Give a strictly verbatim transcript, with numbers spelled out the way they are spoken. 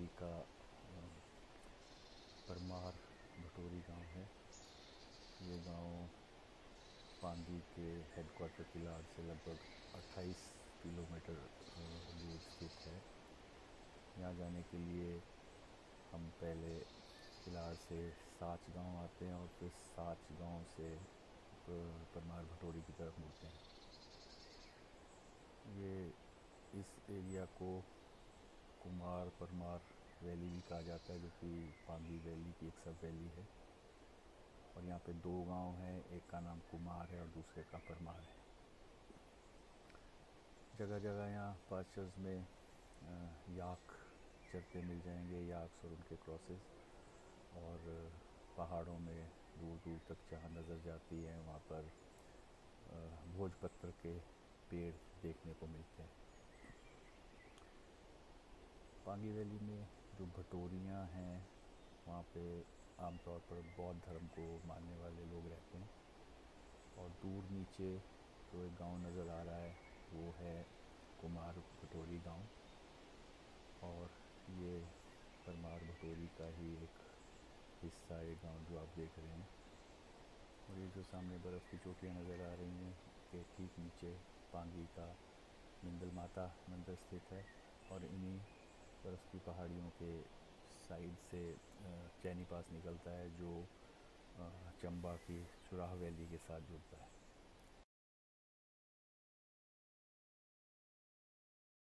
Valley का परमार भटोरी गांव है। ये गांव पांगी के हेडक्वार्टर किलाड़ से लगभग अट्ठाईस किलोमीटर दूर स्थित है। यहाँ जाने के लिए हम पहले किलाड़ से साच गांव आते हैं और फिर साच गांव से परमार भटोरी की तरफ मुड़ते हैं। ये इस एरिया को कुमार परमार वैली भी कहा जाता है, जो कि पांगी वैली की एक सब वैली है। और यहाँ पे दो गांव हैं, एक का नाम कुमार है और दूसरे का परमार है। जगह जगह यहाँ पास्चर्स में याक चरते मिल जाएंगे, याक्स और उनके क्रॉसेस। और पहाड़ों में दूर दूर तक जहाँ नज़र जाती है वहाँ पर भोजपत्र के पेड़ देखने को मिलते हैं। पांगी वैली में जो भटोरियाँ हैं वहाँ पे आमतौर पर बौद्ध धर्म को मानने वाले लोग रहते हैं। और दूर नीचे जो एक गांव नज़र आ रहा है वो है कुमार भटोरी गांव, और ये परमार भटोरी का ही एक हिस्सा है गांव जो आप देख रहे हैं। और ये जो सामने बर्फ़ की चोटियाँ नज़र आ रही हैं के ठीक नीचे पांगी का मिंदल माता मंदिर स्थित है। और इन्हीं बर्फ़ की पहाड़ियों के साइड से चैनी पास निकलता है जो चंबा की सुराह वैली के साथ जुड़ता है।